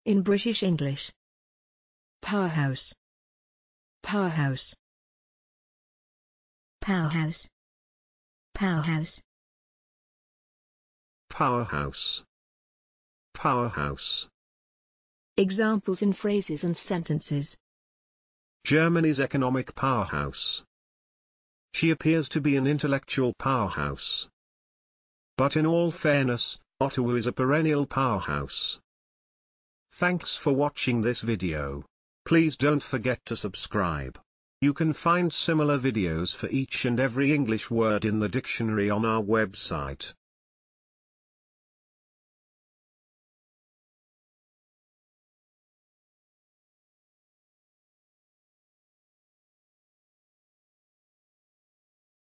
In British English. Powerhouse. Powerhouse. Powerhouse. Powerhouse. Powerhouse. Powerhouse. Examples in phrases and sentences. Germany's economic powerhouse. She appears to be an intellectual powerhouse. But in all fairness, Ottawa is a perennial powerhouse. Thanks for watching this video. Please don't forget to subscribe. You can find similar videos for each and every English word in the dictionary on our website.